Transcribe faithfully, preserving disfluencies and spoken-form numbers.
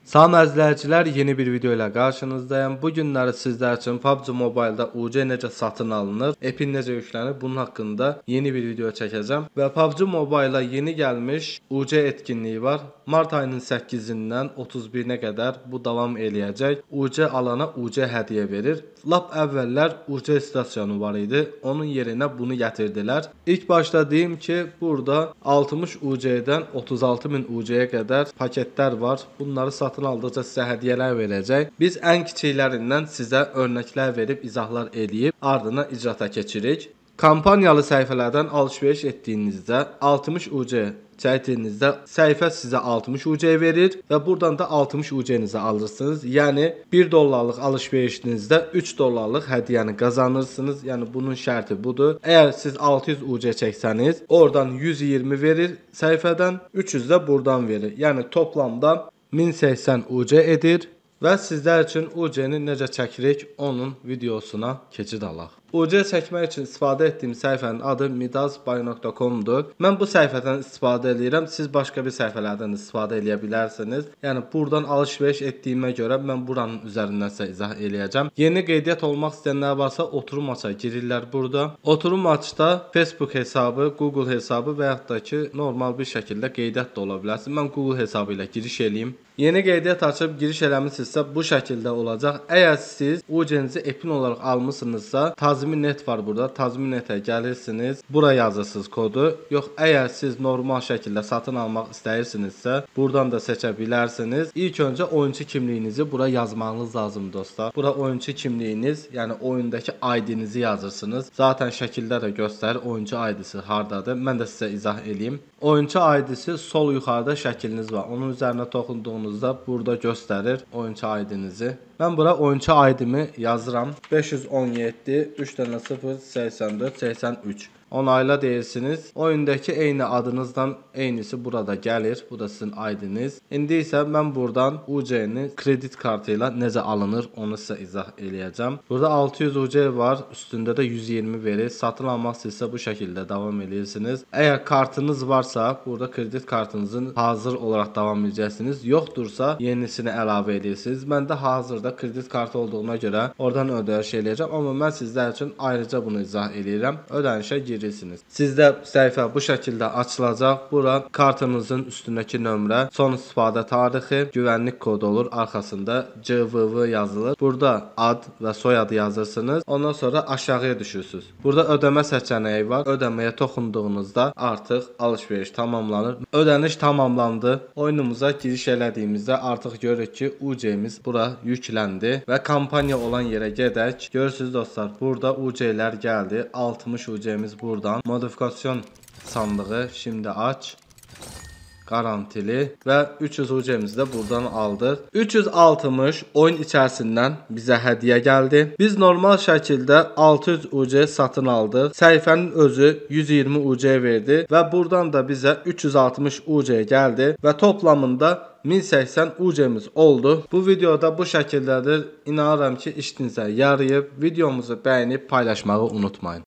Salam əzizləyicilər, yeni bir video ilə qarşınızdayım. Bu günləri sizlər üçün P U B G Mobile-da U C necə satın alınır, epin necə yüklənir, bunun haqqında yeni bir video çəkəcəm. Və P U B G Mobile-a yeni gəlmiş U C etkinliyi var. Mart ayının səkkizindən otuz birinə qədər bu davam eləyəcək. U C alana U C hədiyyə verir. Lap əvvəllər U C stasyonu var idi. Onun yerinə bunu gətirdilər. İlk başda deyim ki, burada altmış U C-dən otuz altı min U C-yə qədər paketlər var. Bunları satın aldıqca sizə hədiyyələr verəcək. Biz ən kiçiklərindən sizə örnəklər verib izahlar eləyib ardından icrata keçirik. Kampaniyalı səhifələrdən alış-veriş etdiyinizdə altmış U C çəkdiyinizdə səhifə sizə altmış U C verir və buradan da altmış U C-nizi alırsınız. Yəni bir dollarlıq alış-verişinizdə üç dollarlıq hədiyyəni qazanırsınız. Yəni bunun şərti budur. Əgər siz altı yüz U C çəksəniz, oradan yüz iyirmi verir səhifədən, üç yüz də buradan verir. Yəni toplamda min səksən U C edir və sizlər üçün U C-ni necə çəkirik onun videosuna keçid alaq. U C çəkmək üçün istifadə etdiyim səhifənin adı midasbuy nöqtə com-dur. Mən bu səhifədən istifadə edirəm. Siz başqa bir səhifələrdən istifadə edə bilərsiniz. Yəni buradan alış-veriş etdiyimə görə mən buranın üzərindən sizə izah eləyəcəm. Yeni qeydiyyat olmaq istəyənlər varsa oturum aça girirlər burada. Oturum açda Facebook hesabı, Google hesabı və yaxud da ki normal bir şəkildə qeydiyyat da ola bilərsiniz. Mən Google hesabı ilə giriş eləyim. Yeni qeydiyyat açıb giriş eləmisinizsə bu şəkildə olacaq. Əgər siz U C-nizi epin olaraq almısınızsa, Tazmin net var burada. Tazmin netə gəlirsiniz. Bura yazırsınız kodu. Yox, əgər siz normal şəkildə satın almaq istəyirsinizsə, buradan da seçə bilərsiniz. İlk öncə oyunçu kimliyinizi bura yazmanız lazım dostlar. Bura oyunçu kimliyiniz, yəni oyundakı I D-nizi yazırsınız. Zaten şəkildə də göstərir oyunçu I D-si hardadır. Mən də sizə izah eləyim. Oyunçu I D-si sol yuxarıda şəkliniz var. Onun üzərinə toxunduğunuzda burada göstərir oyunçu I D-nizi. Mən bura oyunçu I D-mi yazıram. beş yüz on yeddi üç dənə sıfır səksən dörd səksən üç. Onayla deyirsiniz. Oyundakı eyni adınızdan eynisi burada gəlir. Bu da sizin I D-niz. İndi isə mən buradan U C-ni kredit kartı ilə necə alınır onu sizə izah eləyəcəm. Burada altı yüz U C var. Üstündə də yüz iyirmi verir. Satın almaq istəyirsə bu şəkildə davam edirsiniz. Əgər kartınız varsa burada kredit kartınızın hazır olaraq davam edəcəksiniz. Yoxdursa yenisini əlavə edirsiniz. Məndə hazırda kredit kartı olduğuna görə oradan ödəniş eləyəcəm. Amma mən sizlər üçün ayrıca bunu izah eləyirəm. Ödənişə girirsiniz. Sizdə səhifə bu şəkildə açılacaq. Bura kartınızın üstündəki nömrə, son istifadə tarixi, güvənlik kodu olur. Arxasında C V V yazılır. Burada ad və soyadı yazırsınız. Ondan sonra aşağıya düşürsünüz. Burada ödəmə seçeneği var. Ödəməyə toxunduğunuzda artıq alış-veriş tamamlanır. Ödəniş tamamlandı. Oyunumuza giriş elədiyimizdə artıq görürük ki U C-miz bura yükləndi və kampaniya olan yerə gedək. Görürsünüz dostlar, burada U C-lər gəldi. altmış U C-miz buradan. Modifikasyon sandığı şimdi aç. Garantili və üç yüz U C-mizi də buradan aldıq. üç yüz altmış oyun içərisindən bizə hədiyyə gəldi. Biz normal şəkildə altı yüz U C satın aldıq. Səhifənin özü yüz iyirmi U C verdi və buradan da bizə üç yüz altmış U C gəldi və toplamında min səksən U C-miz oldu. Bu videoda bu şəkildədir. İnanıram ki işinizə yarayıb. Videomuzu bəyənib paylaşmağı unutmayın.